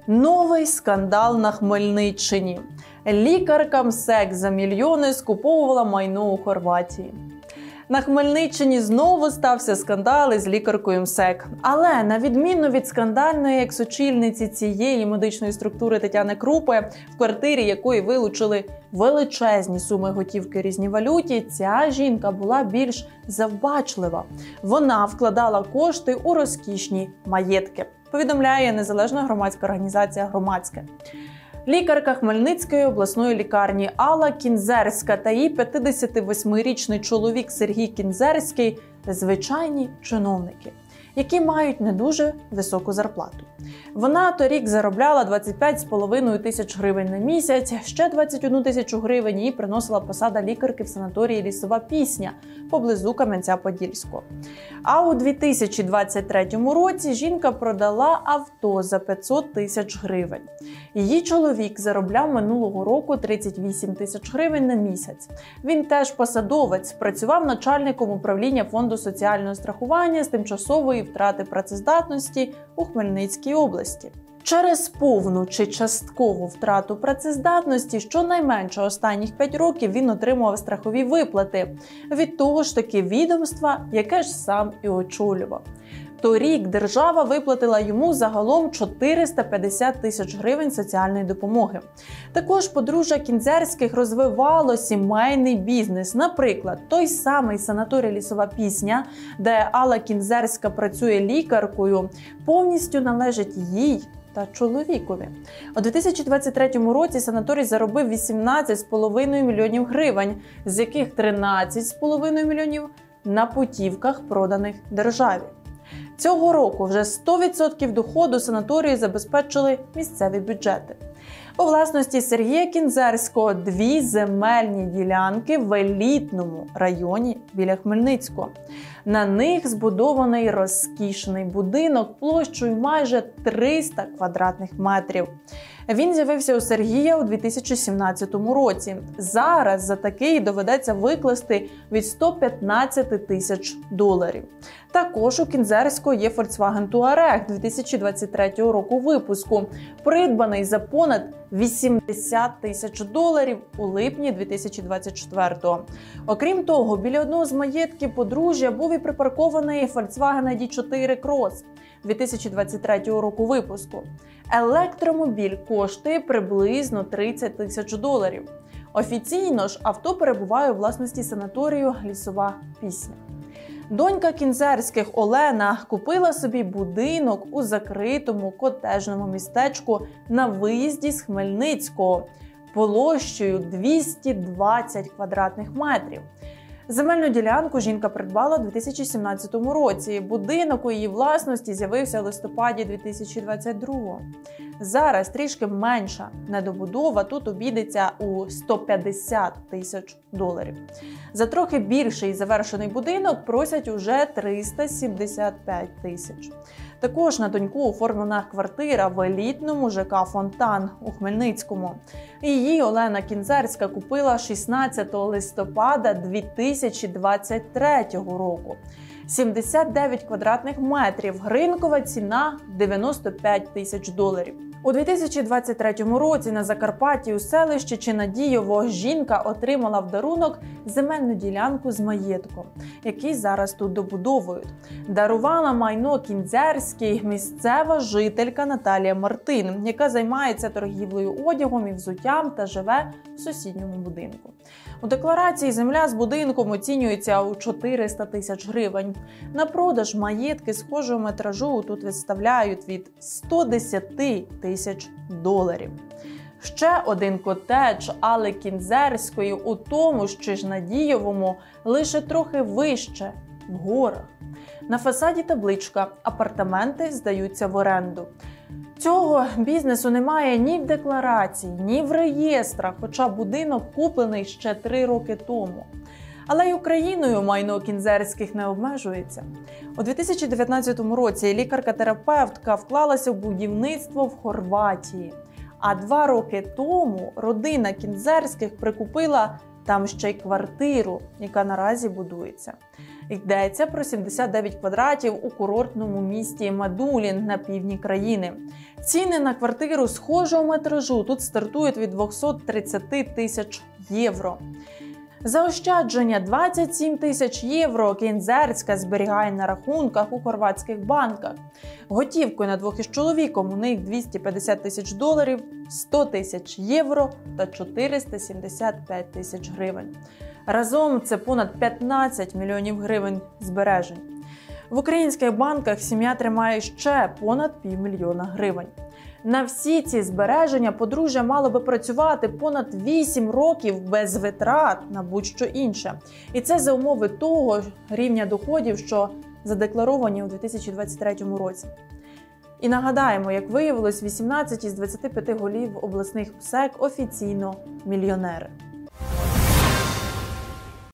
Новий скандал на Хмельниччині. Лікарка МСЕК за мільйони скуповувала майно у Хорватії. На Хмельниччині знову стався скандал із лікаркою МСЕК. Але на відміну від скандальної екс-очільниці цієї медичної структури Тетяни Крупи, в квартирі якої вилучили величезні суми готівки різній валюті, ця жінка була більш завбачлива. Вона вкладала кошти у розкішні маєтки, повідомляє незалежна громадська організація «Громадське». Лікарка Хмельницької обласної лікарні Алла Кінзерська та її 58-річний чоловік Сергій Кінзерський – звичайні чиновники, які мають не дуже високу зарплату. Вона торік заробляла 25,5 тисяч гривень на місяць, ще 21 тисячу гривень їй приносила посада лікарки в санаторії «Лісова Пісня» поблизу Кам'янця-Подільського. А у 2023 році жінка продала авто за 500 тисяч гривень. Її чоловік заробляв минулого року 38 тисяч гривень на місяць. Він теж посадовець, працював начальником управління Фонду соціального страхування з тимчасової втрати працездатності у Хмельницькій області. Через повну чи часткову втрату працездатності щонайменше останніх 5 років він отримував страхові виплати від того ж таки відомства, яке ж сам і очолював. Торік держава виплатила йому загалом 450 тисяч гривень соціальної допомоги. Також подружжя Кінзерських розвивало сімейний бізнес. Наприклад, той самий санаторій «Лісова Пісня», де Алла Кінзерська працює лікаркою, повністю належить їй та чоловікові. У 2023 році санаторій заробив 18,5 мільйонів гривень, з яких 13,5 мільйонів на путівках, проданих державі. Цього року вже 100% доходу санаторію забезпечили місцеві бюджети. У власності Сергія Кінзерського 2 земельні ділянки в елітному районі біля Хмельницького. На них збудований розкішний будинок площею майже 300 квадратних метрів. Він з'явився у Сергія у 2017 році. Зараз за такий доведеться викласти від 115 тисяч доларів. Також у Кінзерського є Volkswagen Touareg 2023 року випуску, придбаний за понад 80 тисяч доларів у липні 2024-го. Окрім того, біля одного з маєтків подружжя був і припаркований Volkswagen ID4 Cross 2023 року випуску. Електромобіль коштує приблизно 30 тисяч доларів. Офіційно ж авто перебуває у власності санаторію «Лісова Пісня». Донька Кінзерських Олена купила собі будинок у закритому котеджному містечку на виїзді з Хмельницького площею 220 квадратних метрів. Земельну ділянку жінка придбала у 2017 році. Будинок у її власності з'явився у листопаді 2022. Зараз трішки менша недобудова тут обійдеться у 150 тисяч доларів. За трохи більший завершений будинок просять уже 375 тисяч. Також на доньку оформлена квартира в елітному ЖК «Фонтан» у Хмельницькому. Її Олена Кінзерська купила 16 листопада 2023 року. 79 квадратних метрів, ринкова ціна – 95 тисяч доларів. У 2023 році на Закарпатті у селищі Чинадієво жінка отримала в дарунок земельну ділянку з маєтком, який зараз тут добудовують. Дарувала майно Кінзерській місцева жителька Наталія Мартин, яка займається торгівлею одягом і взуттям та живе в сусідньому будинку. У декларації земля з будинком оцінюється у 400 тисяч гривень. На продаж маєтки схожого метражу тут виставляють від 110 тисяч доларів. Ще один котедж Алли Кінзерської у тому ж Чинадієвому, лише трохи вище, в горах. На фасаді табличка «Апартаменти здаються в оренду». Цього бізнесу немає ні в декларації, ні в реєстрах, хоча будинок куплений ще 3 роки тому. Але й Україною майно Кінзерських не обмежується. У 2019 році лікарка-терапевтка вклалася в будівництво в Хорватії. А 2 роки тому родина Кінзерських прикупила там ще й квартиру, яка наразі будується. Йдеться про 79 квадратів у курортному місті Медулін на півдні країни. Ціни на квартиру схожого метражу тут стартують від 230 тисяч євро. Заощадження 27 тисяч євро Кінзерська зберігає на рахунках у хорватських банках. Готівкою на двох із чоловіком у них 250 тисяч доларів, 100 тисяч євро та 475 тисяч гривень. Разом це понад 15 мільйонів гривень збережень. В українських банках сім'я тримає ще понад півмільйона гривень. На всі ці збереження подружжя мало би працювати понад 8 років без витрат на будь-що інше. І це за умови того рівня доходів, що задекларовані у 2023 році. І нагадаємо, як виявилось, 18 із 25 голів обласних МСЕК офіційно мільйонери.